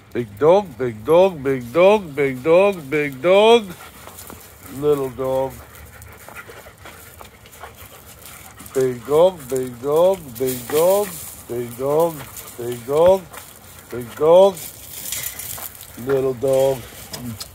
Big dog, big dog, big dog, big dog, big dog. Little dog. Big dog, big dog, big dog, big dog, big dog, big dog. Little dog.